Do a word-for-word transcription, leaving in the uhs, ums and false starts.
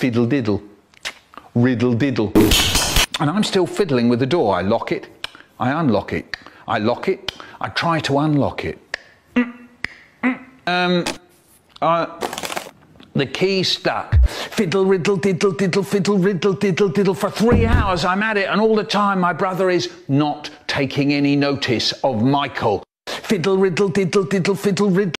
fiddle diddle, riddle diddle. And I'm still fiddling with the door. I lock it, I unlock it, I lock it, I try to unlock it. Um, uh, the key stuck. Fiddle, riddle, diddle, diddle, fiddle, riddle, diddle, diddle. For three hours I'm at it, and all the time my brother is not taking any notice of Michael. Fiddle, riddle, diddle, diddle, fiddle, riddle.